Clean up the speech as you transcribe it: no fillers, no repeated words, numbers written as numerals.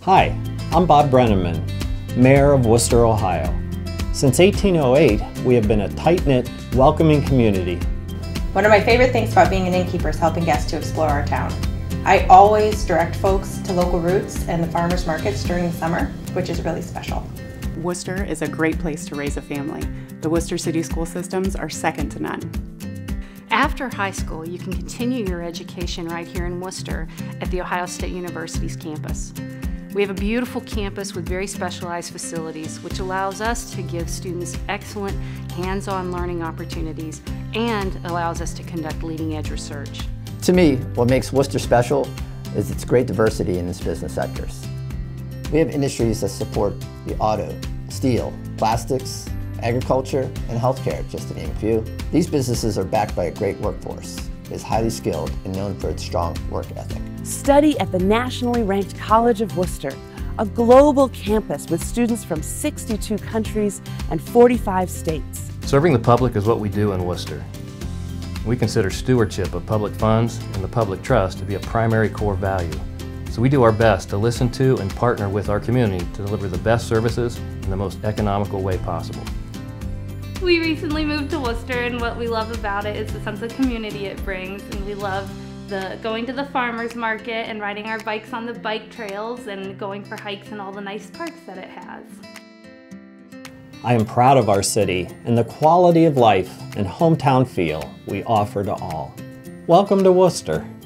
Hi, I'm Bob Brenneman, Mayor of Wooster, Ohio. Since 1808, we have been a tight-knit, welcoming community. One of my favorite things about being an innkeeper is helping guests to explore our town. I always direct folks to local routes and the farmers markets during the summer, which is really special. Worcester is a great place to raise a family. The Worcester City School systems are second to none. After high school, you can continue your education right here in Worcester at The Ohio State University's campus. We have a beautiful campus with very specialized facilities, which allows us to give students excellent hands-on learning opportunities and allows us to conduct leading-edge research. To me, what makes Worcester special is its great diversity in its business sectors. We have industries that support the auto, steel, plastics, agriculture, and healthcare, just to name a few. These businesses are backed by a great workforce. It is highly skilled and known for its strong work ethic. Study at the nationally ranked College of Worcester, a global campus with students from 62 countries and 45 states. Serving the public is what we do in Worcester. We consider stewardship of public funds and the public trust to be a primary core value. So we do our best to listen to and partner with our community to deliver the best services in the most economical way possible. We recently moved to Worcester, and what we love about it is the sense of community it brings, and we love going to the farmers market and riding our bikes on the bike trails and going for hikes in all the nice parks that it has. I am proud of our city and the quality of life and hometown feel we offer to all. Welcome to Worcester.